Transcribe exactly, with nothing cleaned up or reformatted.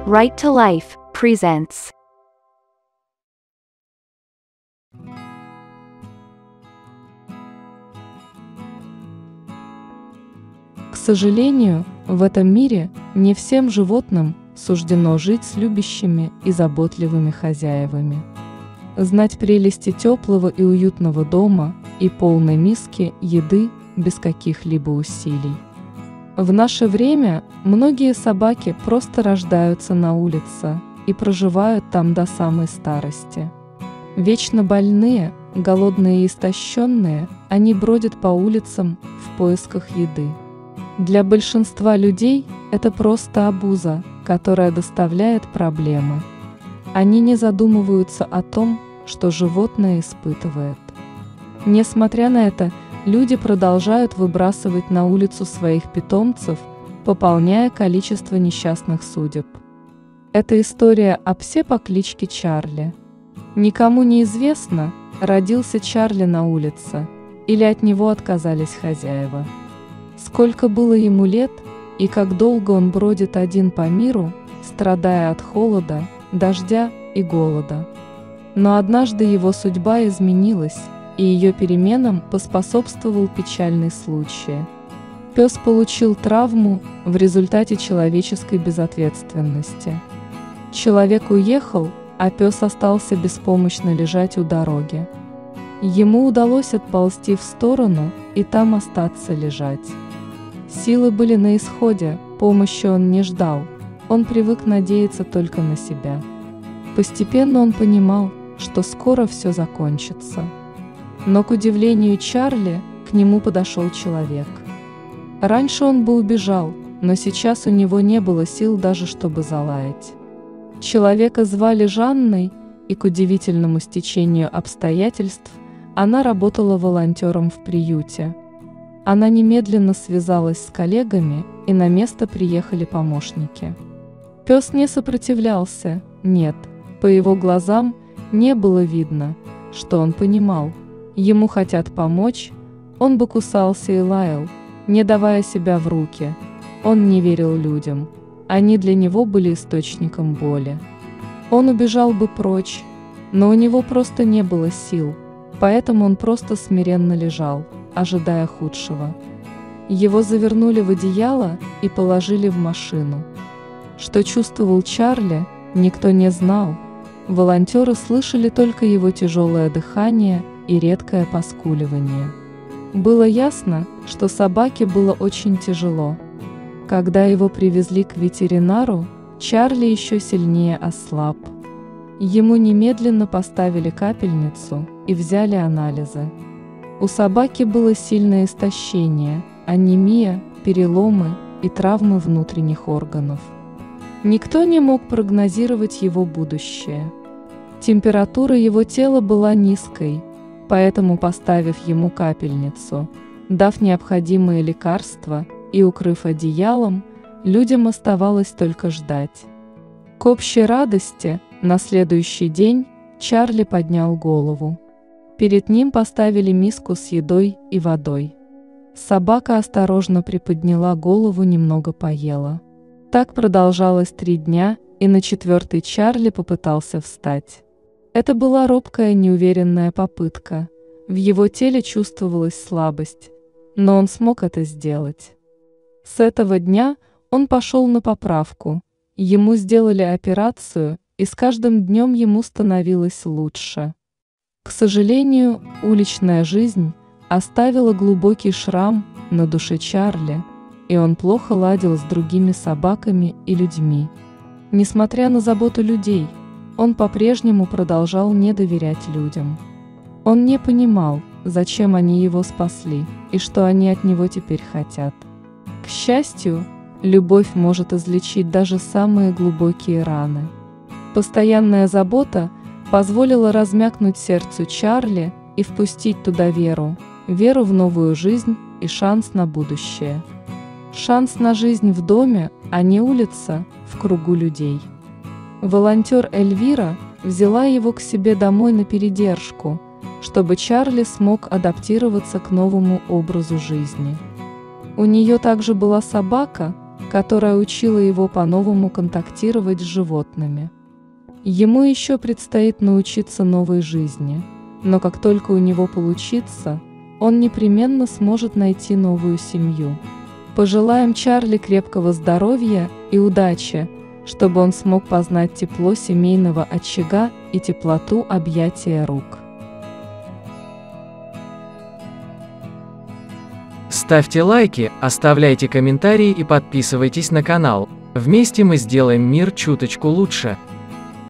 Right to Life presents. К сожалению, в этом мире не всем животным суждено жить с любящими и заботливыми хозяевами. Знать прелести теплого и уютного дома и полной миски еды без каких-либо усилий. В наше время многие собаки просто рождаются на улице и проживают там до самой старости. Вечно больные, голодные и истощенные, они бродят по улицам в поисках еды. Для большинства людей это просто обуза, которая доставляет проблемы. Они не задумываются о том, что животное испытывает. Несмотря на это, люди продолжают выбрасывать на улицу своих питомцев, пополняя количество несчастных судеб. Это история о псе по кличке Чарли. Никому не известно, родился Чарли на улице, или от него отказались хозяева. Сколько было ему лет, и как долго он бродит один по миру, страдая от холода, дождя и голода. Но однажды его судьба изменилась, и ее переменам поспособствовал печальный случай. Пес получил травму в результате человеческой безответственности. Человек уехал, а пес остался беспомощно лежать у дороги. Ему удалось отползти в сторону и там остаться лежать. Силы были на исходе, помощи он не ждал, он привык надеяться только на себя. Постепенно он понимал, что скоро все закончится. Но, к удивлению Чарли, к нему подошел человек. Раньше он бы убежал, но сейчас у него не было сил даже, чтобы залаять. Человека звали Жанной, и к удивительному стечению обстоятельств она работала волонтером в приюте. Она немедленно связалась с коллегами, и на место приехали помощники. Пес не сопротивлялся, нет, по его глазам не было видно, что он понимал. Ему хотят помочь, он бы кусался и лаял, не давая себя в руки. Он не верил людям, они для него были источником боли. Он убежал бы прочь, но у него просто не было сил, поэтому он просто смиренно лежал, ожидая худшего. Его завернули в одеяло и положили в машину. Что чувствовал Чарли, никто не знал. Волонтеры слышали только его тяжелое дыхание и редкое поскуливание. Было ясно, что собаке было очень тяжело. Когда его привезли к ветеринару, Чарли еще сильнее ослаб. Ему немедленно поставили капельницу и взяли анализы. У собаки было сильное истощение, анемия, переломы и травмы внутренних органов. Никто не мог прогнозировать его будущее. Температура его тела была низкой, поэтому, поставив ему капельницу, дав необходимые лекарства и укрыв одеялом, людям оставалось только ждать. К общей радости на следующий день Чарли поднял голову. Перед ним поставили миску с едой и водой. Собака осторожно приподняла голову, немного поела. Так продолжалось три дня, и на четвертый Чарли попытался встать. Это была робкая, неуверенная попытка. В его теле чувствовалась слабость, но он смог это сделать. С этого дня он пошел на поправку. Ему сделали операцию, и с каждым днем ему становилось лучше. К сожалению, уличная жизнь оставила глубокий шрам на душе Чарли, и он плохо ладил с другими собаками и людьми. Несмотря на заботу людей, он по-прежнему продолжал не доверять людям. Он не понимал, зачем они его спасли, и что они от него теперь хотят. К счастью, любовь может излечить даже самые глубокие раны. Постоянная забота позволила размякнуть сердцу Чарли и впустить туда веру, веру в новую жизнь и шанс на будущее. Шанс на жизнь в доме, а не улица, в кругу людей. Волонтер Эльвира взяла его к себе домой на передержку, чтобы Чарли смог адаптироваться к новому образу жизни. У нее также была собака, которая учила его по-новому контактировать с животными. Ему еще предстоит научиться новой жизни, но как только у него получится, он непременно сможет найти новую семью. Пожелаем Чарли крепкого здоровья и удачи, чтобы он смог познать тепло семейного очага и теплоту объятия рук. Ставьте лайки, оставляйте комментарии и подписывайтесь на канал. Вместе мы сделаем мир чуточку лучше.